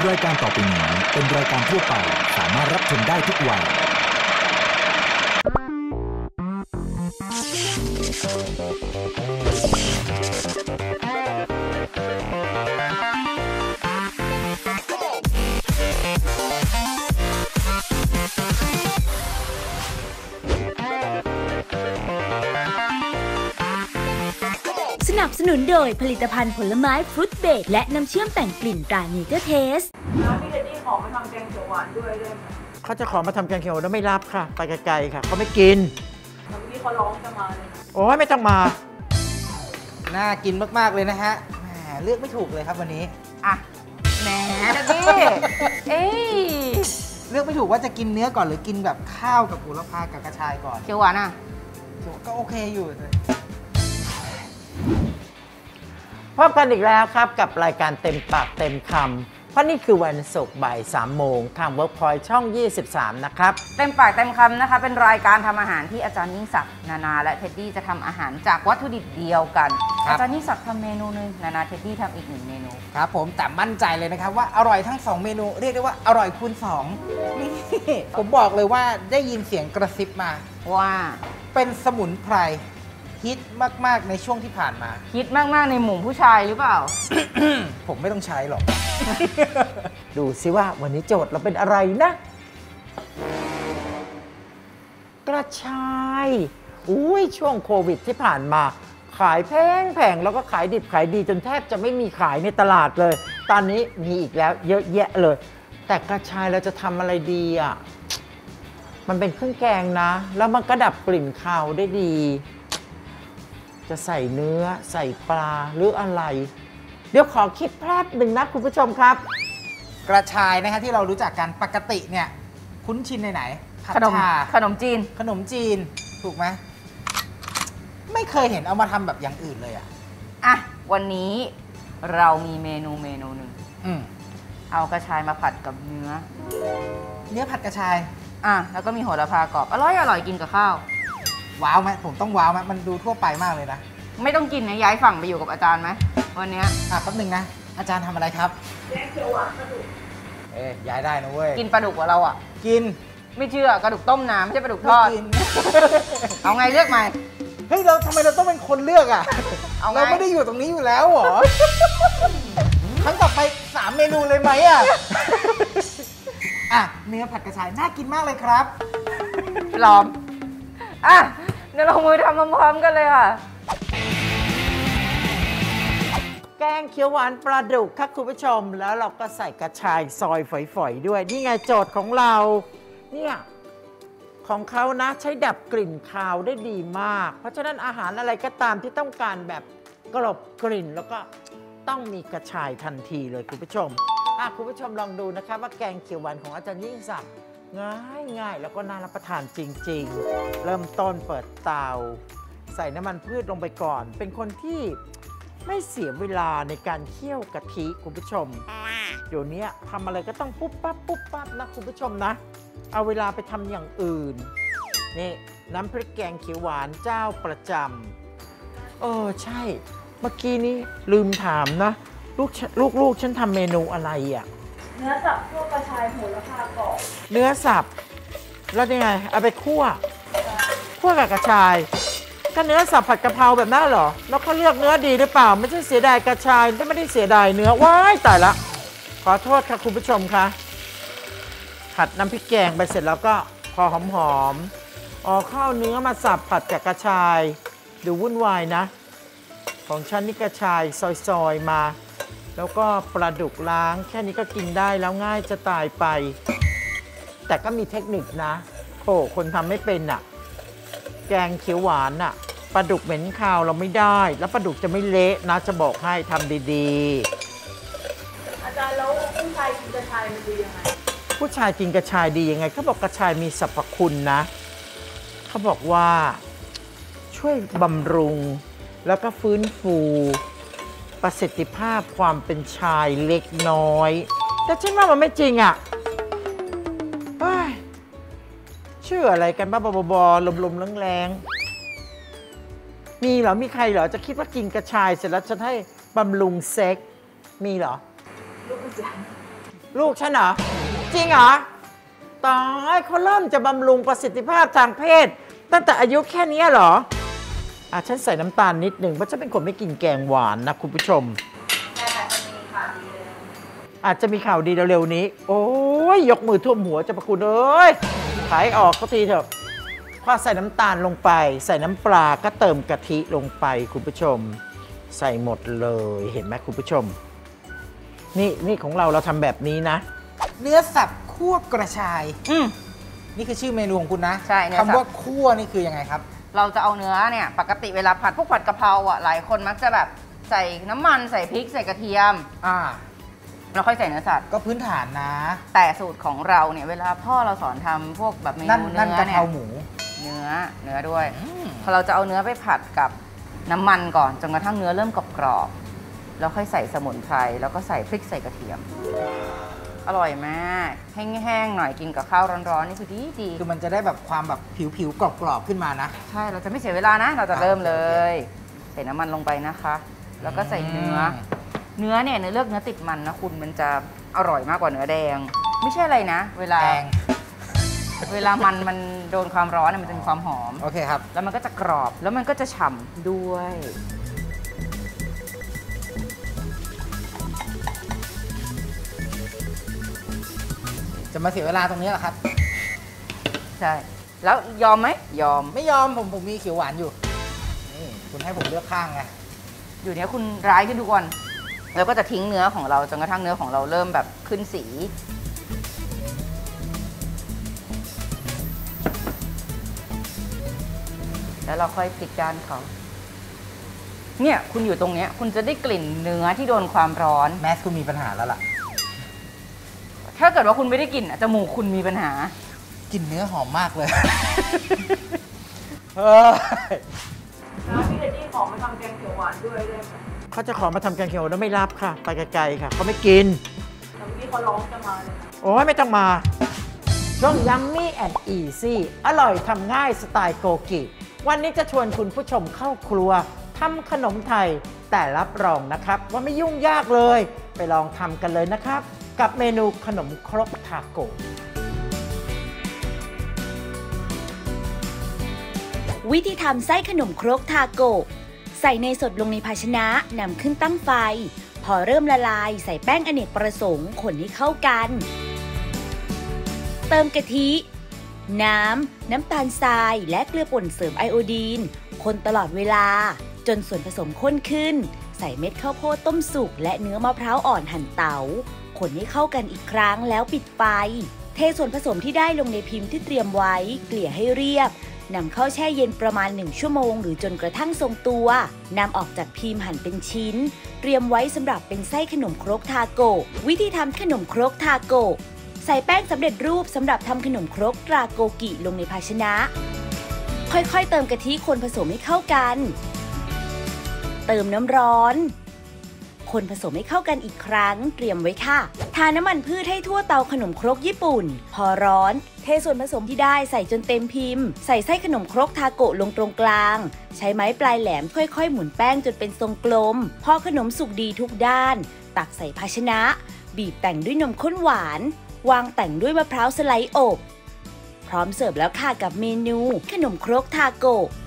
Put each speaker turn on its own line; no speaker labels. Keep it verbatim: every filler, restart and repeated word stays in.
รายการต่อไปนี้เป็นรายการทั่วไปสามารถรับชมได้ทุกวัย
สนับสนุนโดยผลิตภัณฑ์ผลไม้ฟรุตเบรดและน้ำเชื่อมแต่งกลิ่นตราเนเจอร์เทส
แล้วพี่เจนนี่ขอมาทำแกงเขียวหวานด้วยได้ไหม
เขาจะขอมาทำแกงเขียวหวานแล้วไม่รับค่ะไปไกลๆค่ะเขาไม่กิน
แล้วพี่เขาร้องจะมาเลย
โอ้ยไม่ต้องมา
น่ากินมากๆเลยนะฮะแหมเลือกไม่ถูกเลยครับวันนี้
อ่ะแหมเจนนี่เอ้ย
เลือกไม่ถูกว่าจะกินเนื้อก่อนหรือกินแบบข้าวกับโหระพากับกระชายก่อน
เขียวหวานอ่ะ
ก็โอเคอยู่
พบกันอีกแล้วครับกับรายการเต็มปากเต็มคำเพราะนี่คือวันศุกร์บ่ายสามโมงทาง Workpoint ช่องยี่สิบสามนะครับ
เต็มปากเต็มคำนะคะเป็นรายการทำอาหารที่อาจารย์ยิ่งศักดิ์นานาและเท็ดดี้จะทำอาหารจากวัตถุดิบเดียวกันอาจารย์ยิ่งศักดิ์ทำเมนูนึงนานาเท็ดดี้ทำอีกหนึ่งเมนู
ครับผมแต่มั่นใจเลยนะครับว่าอร่อยทั้งสองเมนูเรียกได้ว่าอร่อยคูณสองนี่ผมบอกเลยว่าได้ยินเสียงกระซิบมา
ว่า
เป็นสมุนไพรฮิตมากๆในช่วงที่ผ่านมา
ฮิตมากๆในหมู่ผู้ชายหรือเปล่า
ผมไม่ต้องใช้หรอก
ดูซิว่าวันนี้โจทย์เราเป็นอะไรนะกระชายอุ้ยช่วงโควิดที่ผ่านมาขายแพงแพงแล้วก็ขายดิบขายดีจนแทบจะไม่มีขายในตลาดเลยตอนนี้มีอีกแล้วเยอะแยะเลยแต่กระชายเราจะทำอะไรดีอ่ะมันเป็นเครื่องแกงนะแล้วมันก็ดับกลิ่นคาวได้ดีจะใส่เนื้อใส่ปลาหรืออะไรเดี๋ยวขอคิดแป๊บหนึ่งนะคุณผู้ชมครับ
กระชายนะฮะที่เรารู้จักกันปกติเนี่ยคุ้นชินในไหน
ขนมขนมจีน
ขนมจีนถูกไหมไม่เคยเห็นเอามาทำแบบอย่างอื่นเลยอ่ะ
อ่ะวันนี้เรามีเมนูเมนูหนึ่ง
อืม
เอากระชายมาผัดกับเนื้อ
เนื้อผัดกระชาย
อ่ะแล้วก็มีโหระพากรอบอร่อยอร่อยกินกับข้าว
ว้าวไหมผมต้องว้าวไหมมันดูทั่วไปมากเลยนะ
ไม่ต้องกินนะย้ายฝั่งไปอยู่กับอาจารย์ไหมวันนี้
อ่ะแป๊บนึงนะอาจารย์ทำอะไรครับ
แกงเขียวหวานปลาดุก
เอ๊ยย้ายได้นะเว้ย
กินปลาดุกกับเราอ่ะ
กิน
ไม่เชื่อกระดูกต้มน้ำไม่ใช่ปลาดุกทอดเอาไงเลือกใหม่
เฮ้ยเราทำไมเราต้องเป็นคนเลือกอ่ะเราไม่ได้อยู่ตรงนี้อยู่แล้วหรอครั้งต่อไปสามเมนูเลยไหมอ่ะอ่ะเนื้อผัดกระชายน่ากินมากเลยครับ
พร้อมอ่ะเดี๋ยวลงมือทำพร้อมๆกันเลยค่ะ
แกงเขียวหวานปลาดุกค่ะคุณผู้ชมแล้วเราก็ใส่กระชายซอยฝอยๆด้วยนี่ไงโจทย์ของเราเนี่ยของเขานะใช้ดับกลิ่นคาวได้ดีมากเพราะฉะนั้นอาหารอะไรก็ตามที่ต้องการแบบกลบกลิ่นแล้วก็ต้องมีกระชายทันทีเลยคุณผู้ชมอ่ะคุณผู้ชมลองดูนะคะว่าแกงเขียวหวานของอาจารย์ยิ่งศักดิ์ง่ายง่ายแล้วก็น่ารับประทานจริงๆเริ่มต้นเปิดเตาใส่น้ำมันพืชลงไปก่อนเป็นคนที่ไม่เสียเวลาในการเคี่ยวกะทิคุณผู้ชมเดี๋ยวนี้ทำอะไรก็ต้องปุ๊บปั๊บปุ๊บปั๊บนะคุณผู้ชมนะเอาเวลาไปทำอย่างอื่นนี่น้ำพริกแกงเขียวหวานเจ้าประจำเออใช่เมื่อกี้นี้ลืมถามนะลูกลูกลูกฉันทำเมนูอะไรอ่ะ
เนื้อสับคั่วกระชายโหระพากรอบ
เนื้อสับแล้วยังไงเอาไปคั่วคั่วกับกระชายก็เนื้อสับผัดกะเพราแบบนั้นเหรอแล้วเขาเลือกเนื้อดีหรือเปล่าไม่ใช่เสียดายกระชายไม่ได้เสียดายเนื้อว้ายตายละขอโทษค่ะคุณผู้ชมคะผัดน้ำพริกแกงไปเสร็จแล้วก็พอหอมๆอ๋อข้าวเนื้อมาสับผัดกับกระชายดูวุ่นวายนะของฉันนี่กระชายซอยๆมาแล้วก็ปลาดุกล้างแค่นี้ก็กินได้แล้วง่ายจะตายไปแต่ก็มีเทคนิคนะโอ้คนทำไม่เป็นอ่ะแกงเขียวหวานน่ะปลาดุกเหม็นคาวเราไม่ได้แล้วปลาดุกจะไม่เละนะจะบอกให้ทำดี
ๆอาจารย์แล้วผู้ชายกินกระชายมันดียังไง
ผู้ชายกินกระชายดียังไงเขาบอกกระชายมีสรรพคุณนะเขาบอกว่าช่วยบำรุงแล้วก็ฟื้นฟูประสิทธิภาพความเป็นชายเล็กน้อยแต่ฉันว่ามันไม่จริงอ่ะเชื่ออะไรกันบ้าบอๆลมๆแรงๆมีเหรอมีใครเหรอจะคิดว่ากินกระชายเสร็จแล้วจะให้บำรุงเซ็กมีเหรอ
ลูกอาจารย์
ลูกฉันเหรอ จริงเหรอตายเขาเริ่มจะบำรุงประสิทธิภาพทางเพศ ตั้งแต่อายุแค่นี้เหรออ่ะฉันใส่น้ำตาลนิดหนึ่งเพราะฉันเป็นคนไม่กินแกงหวานนะคุณผู้ชมอาจจะมีข่าวดีเร็วๆนี้ โอ้ยยกมือท่วมหัวจะประคุณเอ้ยขายออกเขาทีเถอะพอใส่น้ำตาลลงไป ใส่น้ำปลาก็เติมกะทิลงไปคุณผู้ชม ใส่หมดเลยเห็นไหมคุณผู้ชมนี่นี่ของเราเราทำแบบนี้นะ
เนื้อสับคั่วกระชาย
อืม
นี่คือชื่อเมนูของคุณนะ
ใช่เนื้อสับ
คำว่าคั่วนี่คือยังไงครับ
เราจะเอาเนื้อเนี่ยปกติเวลาผัดพวกผัดกะเพราอ่ะหลายคนมักจะแบบใส่น้ำมันใส่พริกใส่กระเทียม
อ่า
แล้วค่อยใส่เนื้อสัตว์
ก็พื้นฐานนะ
แต่สูตรของเราเนี่ยเวลาพ่อเราสอนทำพวกแบบเม
นั่น
นู
นั่น
เนื้
กะ
อเนี่
เพ
ย
ราหมู
เนื้อเนื้อด้วย
อืม
พอเราจะเอาเนื้อไปผัดกับน้ำมันก่อนจนกระทั่งเนื้อเริ่มกรอบๆแล้วค่อยใส่สมุนไพรแล้วก็ใส่พริกใส่กระเทียม อร่อยมากแห้งๆหน่อยกินกับข้าวร้อนๆนี่คือดีดี
คือมันจะได้แบบความแบบผิวๆกรอบๆขึ้นมานะ
ใช่เราจะไม่เสียเวลานะ เราจะเริ่มเลย ใส่น้ำมันลงไปนะคะ แล้วก็ใส่เนื้อ เนื้อเนี่ยเนื้อเลือกเนื้อติดมันนะคุณมันจะอร่อยมากกว่าเนื้อแดง ไม่ใช่อะไรนะ เวลา
แดง
เวลามันมันโดนความร้อนเนี่ยมันจะมีความหอม
โอเคครับ
แล้วมันก็จะกรอบแล้วมันก็จะฉ่ำด้วย
จะมาเสียเวลาตรงนี้เหรอครับ
ใช่ แล้วยอมไหมยอม
ไม่ยอมผมผมมีเขียวหวานอยู่ นี่คุณให้ผมเลือกข้างไง
อยู่เนี้ยคุณร้ายขึ้นทุกวันแล้วก็จะทิ้งเนื้อของเราจนกระทั่งเนื้อของเราเริ่มแบบขึ้นสี แล้วเราค่อยพลิกด้านเขาเนี่ยคุณอยู่ตรงเนี้ยคุณจะได้กลิ่นเนื้อที่โดนความร้อน
แมสคุณมีปัญหาแล้วล่ะ
ถ้าเกิดว่าคุณไม่ได้กลิ่นอะจมูกคุณมีปัญหา
กลิ่นเนื้อหอมมากเลย เออ
เขาจะขอมาทำแกงเขียวแล้วไม่รับค่ะ ไปไกลๆค่ะเขาไม่กินแต่เมื่อกี้เขาร้องจะมาเลยโอ้ยไม่ต้องมาช่วงยัมมี่แอนด์อีซี่อร่อยทำง่ายสไตล์โกกิ วันนี้จะชวนคุณผู้ชมเข้าครัวทำขนมไทย แต่รับรองนะครับว่าไม่ยุ่งยากเลย ไปลองทำกันเลยนะครับ กับเมนูขนมครกทาโกะ
วิธีทำไส้ขนมครกทาโกะใส่เนยสดลงในภาชนะนำขึ้นตั้งไฟ พอเริ่มละลายใส่แป้งอเนกประสงค์คนให้เข้ากัน เติมกะทิ น้ำ น้ำตาลทรายและเกลือป่นเสริมไอโอดีน คนตลอดเวลา จนส่วนผสมข้นขึ้น ใส่เม็ดข้าวโพดต้มสุกและเนื้อมะพร้าวอ่อนหั่นเตา๋าคนให้เข้ากันอีกครั้งแล้วปิดไฟ เทส่วนผสมที่ได้ลงในพิมพ์ที่เตรียมไว้เกลี่ยให้เรียบนำเข้าแช่เย็นประมาณหนึ่งชั่วโมงหรือจนกระทั่งทรงตัวนำออกจากพิมพ์หั่นเป็นชิ้นเตรียมไว้สำหรับเป็นไส้ขนมครกทาโกะวิธีทำขนมครกทาโกะใส่แป้งสำเร็จรูปสำหรับทำขนมครกตราโกกิลงในภาชนะค่อยๆเติมกะทิคนผสมให้เข้ากันเติมน้ำร้อนคนผสมให้เข้ากันอีกครั้งเตรียมไว้ค่ะทาน้ำมันพืชให้ทั่วเตาขนมครกญี่ปุ่นพอร้อนเทส่วนผสมที่ได้ใส่จนเต็มพิมพ์ใส่ไส้ขนมครกทาโกะลงตรงกลางใช้ไม้ปลายแหลมค่อยๆหมุนแป้งจนเป็นทรงกลมพอขนมสุกดีทุกด้านตักใส่ภาชนะบีบแต่งด้วยนมข้นหวานวางแต่งด้วยมะพร้าวสไลด์อบพร้อมเสิร์ฟแล้วค่ะกับเมนูขนมครกทาโกะ